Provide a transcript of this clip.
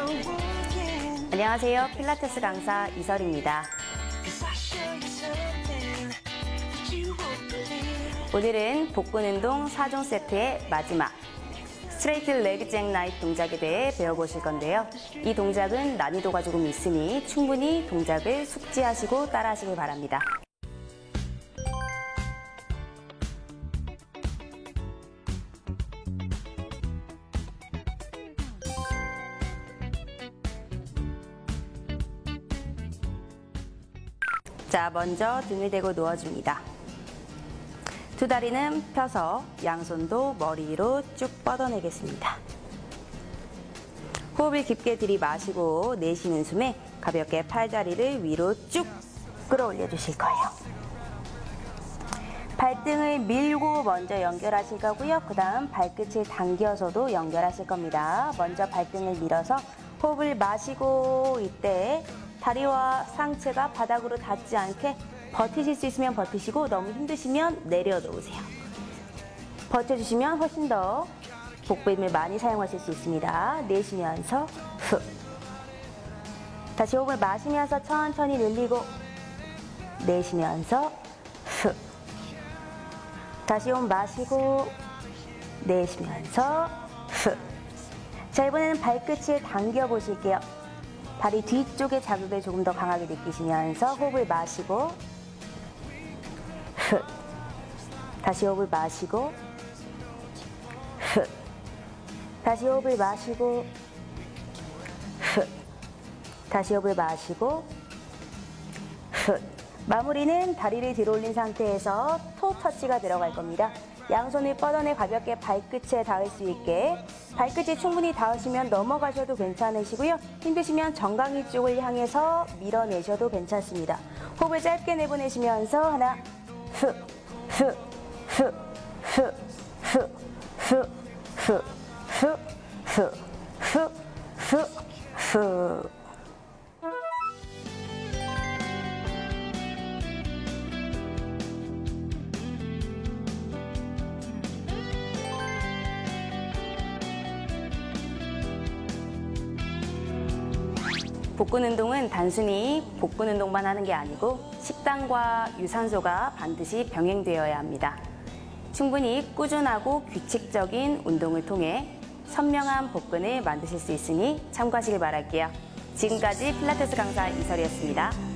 안녕하세요. 필라테스 강사 이설입니다. 오늘은 복근 운동 4종 세트의 마지막 스트레이트 레그 잭 나이프 동작에 대해 배워보실 건데요. 이 동작은 난이도가 조금 있으니 충분히 동작을 숙지하시고 따라하시길 바랍니다. 자, 먼저 등을 대고 누워줍니다. 두 다리는 펴서 양손도 머리 위로 쭉 뻗어내겠습니다. 호흡을 깊게 들이마시고 내쉬는 숨에 가볍게 팔다리를 위로 쭉 끌어올려 주실 거예요. 발등을 밀고 먼저 연결하실 거고요. 그 다음 발끝을 당겨서도 연결하실 겁니다. 먼저 발등을 밀어서 호흡을 마시고 이때 다리와 상체가 바닥으로 닿지 않게 버티실 수 있으면 버티시고 너무 힘드시면 내려놓으세요. 버텨주시면 훨씬 더 복부 힘을 많이 사용하실 수 있습니다. 내쉬면서 후. 다시 호흡을 마시면서 천천히 늘리고 내쉬면서 후. 다시 호흡 마시고 내쉬면서 후. 자, 이번에는 발끝을 당겨 보실게요. 다리 뒤쪽의 자극을 조금 더 강하게 느끼시면서 호흡을 마시고 후. 다시 호흡을 마시고 후. 다시 호흡을 마시고 후. 다시 호흡을 마시고 후. 마무리는 다리를 들어 올린 상태에서 토 터치가 들어갈 겁니다. 양손을 뻗어내 가볍게 발끝에 닿을 수 있게 발끝이 충분히 닿으시면 넘어가셔도 괜찮으시고요. 힘드시면 정강이 쪽을 향해서 밀어내셔도 괜찮습니다. 호흡을 짧게 내보내시면서 하나 후, 후, 후, 후, 후, 후, 후, 후, 후, 후, 후, 후. 복근 운동은 단순히 복근 운동만 하는 게 아니고 식단과 유산소가 반드시 병행되어야 합니다. 충분히 꾸준하고 규칙적인 운동을 통해 선명한 복근을 만드실 수 있으니 참고하시길 바랄게요. 지금까지 필라테스 강사 이설이었습니다.